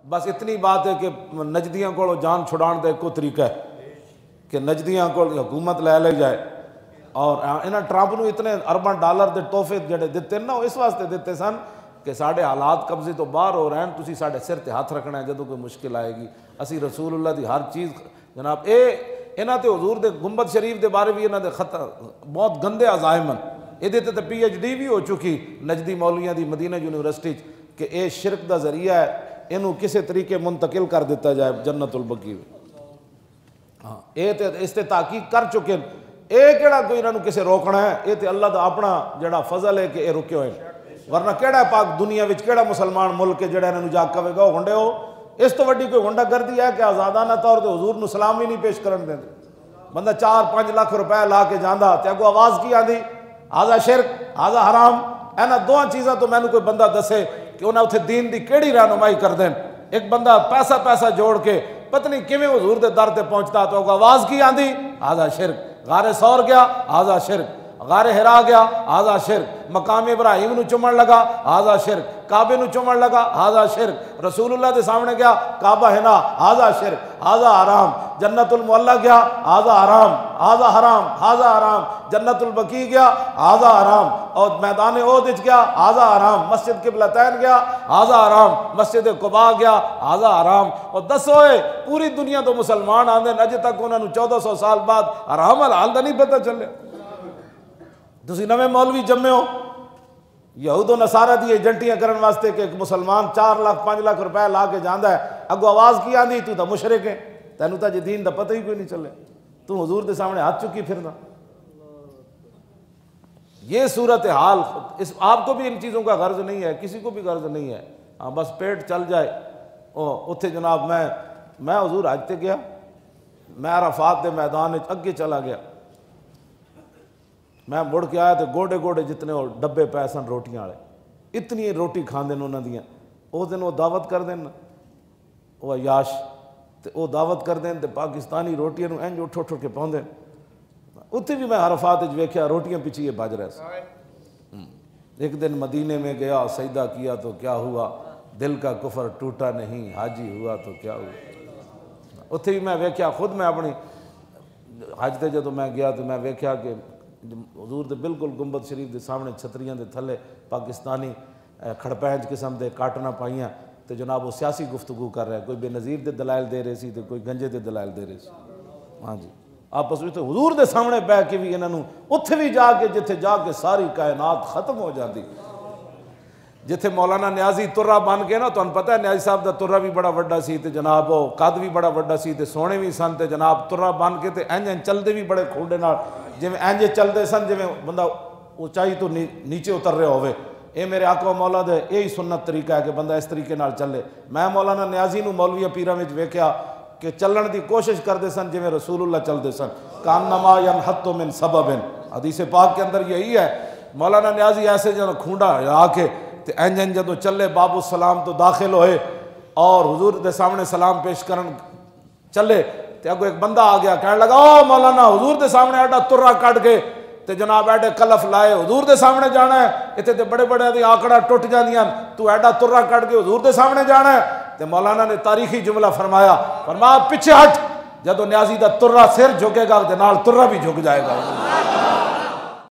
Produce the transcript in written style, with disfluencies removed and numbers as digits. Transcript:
बस इतनी बात है कि नजदियां को जान छुड़ाने का एको तरीका है कि नजदियां को हुकूमत लै ली जाए। और इन्हें ट्रंप को इतने अरबन डॉलर के तोहफे जड़े दिते ना इस वास्ते दिते सन कि साढ़े हालात कब्जे तो बाहर हो रहे हैं, तुसी साढ़े सिर ते हथ रखना है जो कोई मुश्किल आएगी। असी रसूलुल्लाह की हर चीज़ जनाब इन्हों तो हजूर के गुंबद शरीफ के बारे भी इन्होंने खत बहुत गंदे अजायम हैं। ये तो PhD भी हो चुकी नजदी मौलवियां की मदीना यूनिवर्सिटी कि यह शिरक का जरिया है, इनू किसी तरीके मुंतकिल कर दिता जाए जन्नतुल बकी। हाँ ये तो इस ते ताकीद कर चुके हैं, ये केड़ा कोई इन्होंने किसी रोकना है, ये तो अल्लाह का अपना जड़ा फजल है कि ये रुके हुए। वरना केड़ा पाक दुनिया में केड़ा मुसलमान मुल्क है जड़ा इन्होंने जाग कवेगा हुंडे हो। इस तो वड्डी कोई गुंडागर्दी है कि आज़ादाना तौर पर हजूर नूं सलाम भी नहीं पेश करन देंदे। बंदा 4-5 लाख रुपए ला के जांदा ते अगो आवाज़ की आंदी आजा शिरक आजा हराम। इन्हां दोवां चीज़ां तो मैनू कोई बंदा दसे कि उन्हें उत्थे दीन की केड़ी रहनुमाई कर देन। एक बंदा पैसा जोड़ के पता नहीं किवें हजूर के दर ते पहुँचता तो आवाज़ की आंदी आजा शिरक। गारे सौर गया आजा शिरक, गारे हिरा गया आजा शिरक, मकाम इब्राहिम नूं चुमन लगा आजा शिरक, काबे नूं चुमन लगा आजा शिरक, रसूलुल्लाह के सामने गया काबा है ना आजा शिरक आजा हराम, जन्नतुल मुअल्ला गया आजा हराम आजा हराम आजा हराम, जन्नतुल बकी गया आजा हराम, और मैदान ओहद गया आजा हराम, मस्जिद किबलतैन गया आजा हराम, मस्जिद कुबा गया आजा हराम। और दसो पूरी दुनिया तो मुसलमान आंदे अजे तक उन्होंने 1400 साल बाद हराम हलाल का नहीं पता चले। तुसी नवे मौलवी जम्मे हो यहूदो नसारा दी एजेंटियां करने वास्ते कि एक मुसलमान 4 लाख 5 लाख रुपए ला के जाता है, अगो आवाज़ की आंदी तू तो मुशरिक है, तेनू तो दीन का पता ही कोई नहीं चले, तू हुजूर के सामने हाथ चुकी फिरना। ये सूरत हाल इस आपको भी इन चीज़ों का गर्ज नहीं है, किसी को भी गर्ज नहीं है। हाँ बस पेट चल जाए। उत्थे जनाब मैं हुजूर हज ते गया, मैं अराफात के मैदान अगे चला गया, मैं मुड़ के आया तो गोडे गोडे जितने वो डब्बे पै सन रोटियां वाले, इतनी रोटी खाते उन्होंने उस दिन वो दावत कर देन वो अयाश तो वो दावत कर देन तो पाकिस्तानी रोटियां इंज उठ उठ के पाँदे। उत्थे भी मैं अराफात वेख्या रोटियां पिछे बज रहे थे। एक दिन मदीने में गया सजदा किया तो क्या हुआ, दिल का कुफर टूटा नहीं, हाजी हुआ तो क्या हुआ। उत्थे भी मैं वेख्या खुद, मैं अपनी हज से जो मैं गया तो मैं वेख्या कि हजूर के बिल्कुल गुंबद शरीफ के सामने छतरियां के थले पाकिस्तानी खड़पैंच किस्म के काटना पाइया तो जनाब वो सियासी गुफ्तगू कर रहा है, कोई बेनज़ीर के दलाइल दे रहे सी तो कोई गंजे के दलाइल दे रहे सी। हाँ जी आपस में तो हजूर के सामने बह के भी इन्हों उत्थे भी जाके जिथे जाके सारी कायनात खत्म हो जाती। जिथे मौलाना न्याजी तुर्रा बन के ना, तुहानू पता है न्याजी साहब का तुर्रा भी बड़ा वड्डा सी ते जनाब वो कद भी बड़ा वड्डा सी ते सोहणे भी सन ते जनाब तुर्रा बन के ते इंज इंज चलते भी बड़े खूडे नाल जिवें इंज चलते सन जिवें बंदा ऊंचाई तो नीचे उतर रहा होवे। ये मेरे आका मौला दे यही सुन्नत तरीका है कि बंदा इस तरीके नाल चले। मैं मौलाना न्याजी नूं मौलवी पीरां विच वेख्या कि चलण की कोशिश करते सन जिवें रसूलुल्लाह चलते सन, कान्नमा यनहत्तु मिन सबबिन, हदीस पाक के अंदर यही है। मौलाना न्याजी ऐसे जो खूंडा हिला के तो इंज इंज जो चले बाबू सलाम तो दाखिल होए और हुजूर के सामने सलाम पेश करन चले तो अगो एक बंदा आ गया कहने लगा ओ मौलाना हुजूर के सामने एडा तुर्रा कट के तो जनाब एडे कलफ लाए हुजूर के सामने जाना है, इतने तो बड़े बड़े आंकड़ा टुट जांदियां, तू एडा तुर्रा कट के हुजूर के सामने जाना है। तो मौलाना ने तारीखी जुमला फरमाया पीछे हट, जदों न्याजी का तुर्रा सिर झुकेगा तो नाल तुर्रा भी झुक जाएगा।